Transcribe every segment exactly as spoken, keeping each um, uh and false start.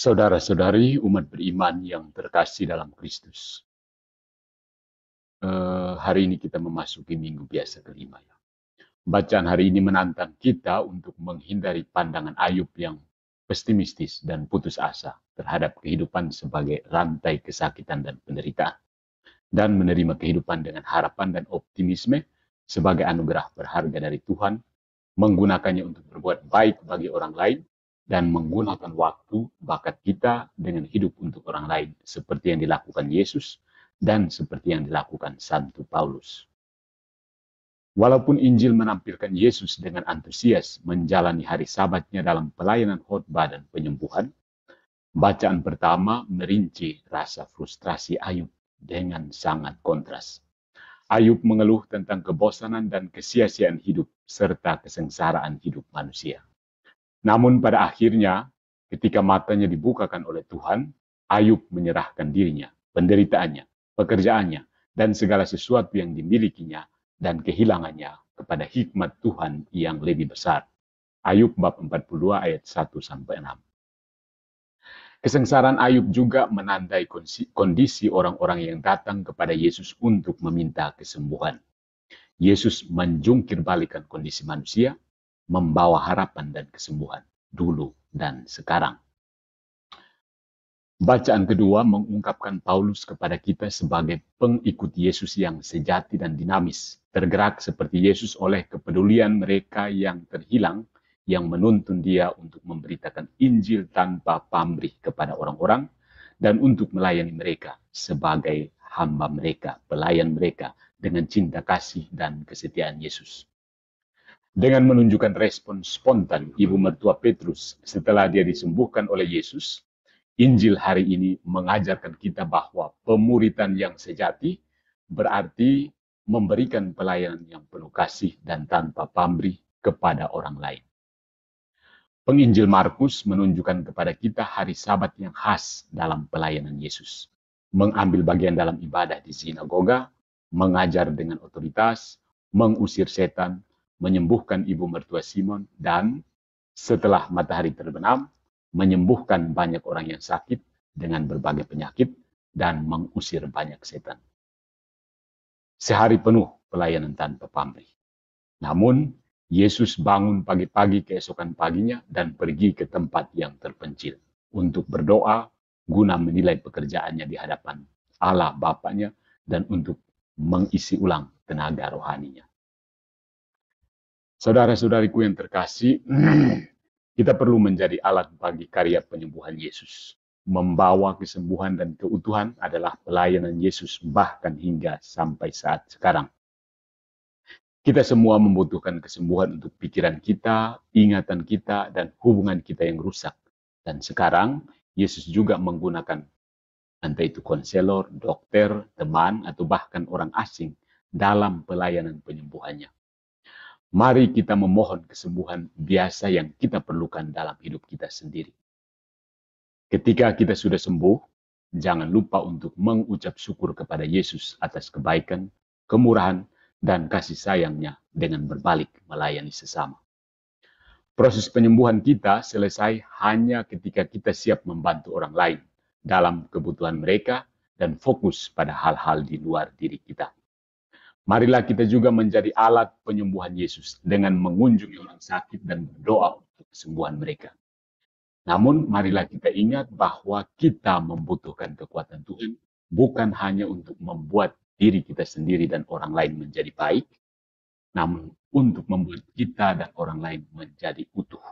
Saudara-saudari umat beriman yang terkasih dalam Kristus. Eh, hari ini kita memasuki minggu biasa kelima. Ya. Bacaan hari ini menantang kita untuk menghindari pandangan Ayub yang pesimistis dan putus asa terhadap kehidupan sebagai rantai kesakitan dan penderitaan. Dan menerima kehidupan dengan harapan dan optimisme sebagai anugerah berharga dari Tuhan, menggunakannya untuk berbuat baik bagi orang lain, dan menggunakan waktu, bakat kita dengan hidup untuk orang lain, seperti yang dilakukan Yesus dan seperti yang dilakukan Santo Paulus. Walaupun Injil menampilkan Yesus dengan antusias menjalani hari Sabatnya dalam pelayanan khotbah dan penyembuhan, bacaan pertama merinci rasa frustrasi Ayub dengan sangat kontras. Ayub mengeluh tentang kebosanan dan kesia-siaan hidup serta kesengsaraan hidup manusia. Namun pada akhirnya, ketika matanya dibukakan oleh Tuhan, Ayub menyerahkan dirinya, penderitaannya, pekerjaannya, dan segala sesuatu yang dimilikinya dan kehilangannya kepada hikmat Tuhan yang lebih besar. Ayub bab empat puluh dua ayat satu sampai enam. Kesengsaraan Ayub juga menandai kondisi orang-orang yang datang kepada Yesus untuk meminta kesembuhan. Yesus menjungkir balikan kondisi manusia, membawa harapan dan kesembuhan dulu dan sekarang. Bacaan kedua mengungkapkan Paulus kepada kita sebagai pengikut Yesus yang sejati dan dinamis, tergerak seperti Yesus oleh kepedulian mereka yang terhilang, yang menuntun dia untuk memberitakan Injil tanpa pamrih kepada orang-orang, dan untuk melayani mereka sebagai hamba mereka, pelayan mereka, dengan cinta kasih dan kesetiaan Yesus. Dengan menunjukkan respon spontan ibu mertua Petrus setelah dia disembuhkan oleh Yesus, Injil hari ini mengajarkan kita bahwa pemuritan yang sejati berarti memberikan pelayanan yang penuh kasih dan tanpa pamrih kepada orang lain. Penginjil Markus menunjukkan kepada kita hari Sabat yang khas dalam pelayanan Yesus. Mengambil bagian dalam ibadah di sinagoga, mengajar dengan otoritas, mengusir setan, menyembuhkan ibu mertua Simon, dan setelah matahari terbenam, menyembuhkan banyak orang yang sakit dengan berbagai penyakit dan mengusir banyak setan. Sehari penuh pelayanan tanpa pamrih. Namun, Yesus bangun pagi-pagi keesokan paginya dan pergi ke tempat yang terpencil untuk berdoa guna menilai pekerjaannya di hadapan Allah Bapaknya dan untuk mengisi ulang tenaga rohaninya. Saudara-saudariku yang terkasih, kita perlu menjadi alat bagi karya penyembuhan Yesus. Membawa kesembuhan dan keutuhan adalah pelayanan Yesus bahkan hingga sampai saat sekarang. Kita semua membutuhkan kesembuhan untuk pikiran kita, ingatan kita, dan hubungan kita yang rusak. Dan sekarang, Yesus juga menggunakan entah itu konselor, dokter, teman, atau bahkan orang asing dalam pelayanan penyembuhannya. Mari kita memohon kesembuhan biasa yang kita perlukan dalam hidup kita sendiri. Ketika kita sudah sembuh, jangan lupa untuk mengucap syukur kepada Yesus atas kebaikan, kemurahan, dan kasih sayangnya dengan berbalik melayani sesama. Proses penyembuhan kita selesai hanya ketika kita siap membantu orang lain dalam kebutuhan mereka dan fokus pada hal-hal di luar diri kita. Marilah kita juga menjadi alat penyembuhan Yesus dengan mengunjungi orang sakit dan berdoa untuk kesembuhan mereka. Namun marilah kita ingat bahwa kita membutuhkan kekuatan Tuhan bukan hanya untuk membuat diri kita sendiri dan orang lain menjadi baik, namun untuk membuat kita dan orang lain menjadi utuh.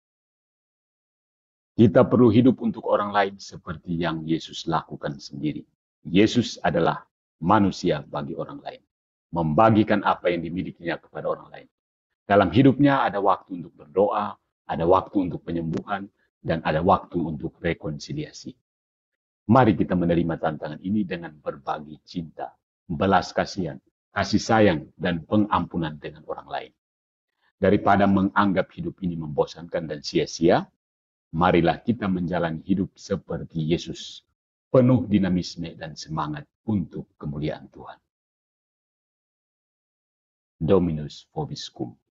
Kita perlu hidup untuk orang lain seperti yang Yesus lakukan sendiri. Yesus adalah manusia bagi orang lain, membagikan apa yang dimilikinya kepada orang lain. Dalam hidupnya ada waktu untuk berdoa, ada waktu untuk penyembuhan, dan ada waktu untuk rekonsiliasi. Mari kita menerima tantangan ini dengan berbagi cinta, belas kasihan, kasih sayang, dan pengampunan dengan orang lain. Daripada menganggap hidup ini membosankan dan sia-sia, marilah kita menjalani hidup seperti Yesus, penuh dinamisme dan semangat untuk kemuliaan Tuhan. Dominus vobiscum.